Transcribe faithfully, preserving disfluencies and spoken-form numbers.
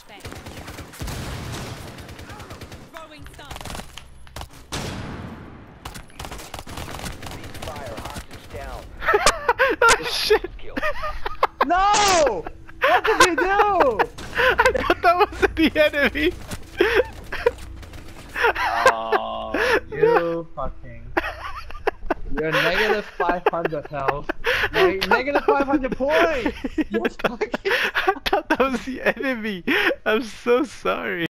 flashbang. Throwing stun. Fire hostage down. Oh shit! No! What did you do? I thought that was the enemy. Oh, you fucking. You're negative five hundred health. Neg negative five hundred points! You fucking. I thought that was the enemy. I'm so sorry.